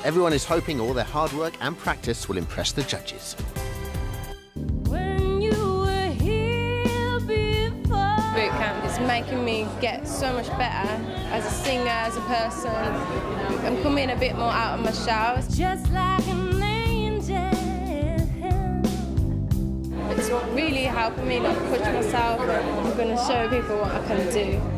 Everyone is hoping all their hard work and practice will impress the judges. Boot camp is making me get so much better as a singer, as a person. I'm coming a bit more out of my shell. Just like an angel. It's really helping me not push myself. I'm going to show people what I can do.